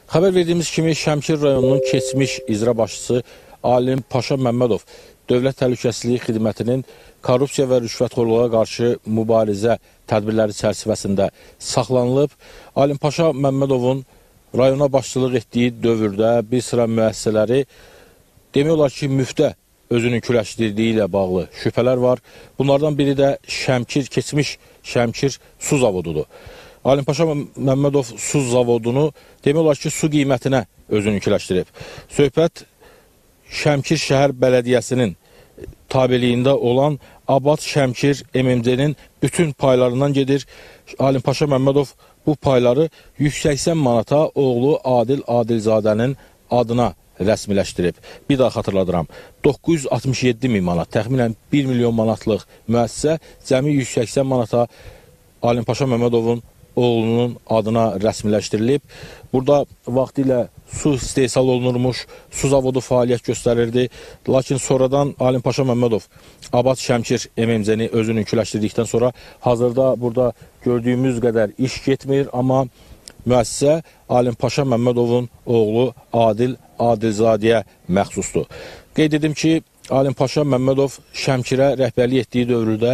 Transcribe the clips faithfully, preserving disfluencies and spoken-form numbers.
Xəbər verdiyimiz kimi Şəmkir rayonunun keçmiş icra başçısı Alim Paşa Məmmədov Dövlət Təhlükəsizlik Xidmətinin korrupsiya və rüşvətxorluğa qarşı mübarizə tədbirləri çərçivəsində saxlanılıb. Alim Paşa Məmmədovun rayona başçılıq etdiyi dövrdə bir sıra müəssisələri demək olar ki, müftə özünün küləşdirdiyi ilə bağlı şübhələr var. Bunlardan biri də Şəmkir, keçmiş Şəmkir su zavodudur. Alim Paşa Məmmədov su zavodunu demək olar ki, su qiymətinə özünü küləşdirib. Söhbət Şəmkir şəhər bələdiyyəsinin tabeliyində olan Abad Şəmkir M M C-nin bütün paylarından gedir. Alim Paşa Məmmədov bu payları yüz səksən manata oğlu Adil Adilzadənin adına rəsmiləşdirib. Bir daha xatırladıram, doqquz yüz altmış yeddi min manat, təxminən bir milyon manatlıq müəssisə cəmi yüz səksən manata Alim Paşa Məmmədovun oğlunun adına rəsmiləşdirilib. Burada vaxtilə su istehsal olunurmuş, su zavodu fəaliyyət göstərirdi. Lakin sonradan Alim Paşa Məmmədov Abad Şəmkir M M C-ni özünün küləşdirdikdən sonra hazırda burada gördüyümüz qədər iş getmir, amma müəssisə Alim Paşa Məmmədovun oğlu Adil Adilzadəyə məxsusdur. Qeyd edim ki, Alim Paşa Məmmədov Şəmkirə rəhbərlik etdiyi dövrdə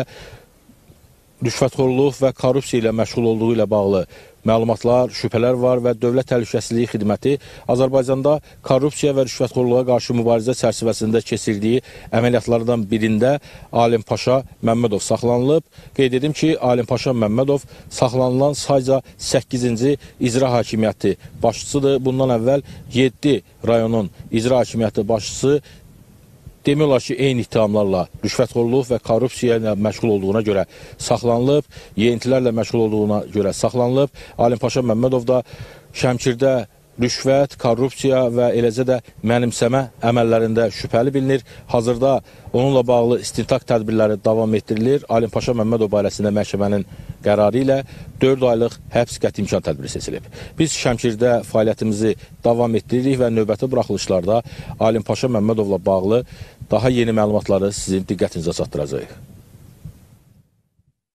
rüşvətxorluq və korrupsiya ilə məşğul olduğu ilə bağlı məlumatlar, şübhələr var və Dövlət Təhlükəsizlik Xidməti Azərbaycanda korrupsiya və rüşvətxorluğa qarşı mübarizə çərçivəsində keçirdiyi əməliyyatlardan birində Alim Paşa Məmmədov saxlanılıb. Qeyd edim ki, Alim Paşa Məmmədov saxlanılan sayca səkkizinci icra hakimiyyəti başçısıdır. Bundan əvvəl yeddi rayonun icra hakimiyyəti başçısı demək olar ki, eyni ittihamlarla rüşvətxorluq və korrupsiya ilə məşğul olduğuna görə saxlanılıb, yeyintilərlə məşğul olduğuna görə saxlanılıb. Alim Paşa Məmmədov da Şəmkirdə rüşvət, korrupsiya və eləcə də mənimsəmə əməllərində şübhəli bilinir. Hazırda onunla bağlı istintaq tədbirləri davam etdirilir. Alim Paşa Məmmədov barəsində məhkəmənin qərarı ilə dörd aylıq həbs qəti imkan tədbiri seçilib. Biz Şəmkirdə fəaliyyətimizi davam etdiririk və növbəti buraxılışlarda Alim Paşa Məmmədovla bağlı daha yeni məlumatları sizin diqqətinizə çatdıracağıq.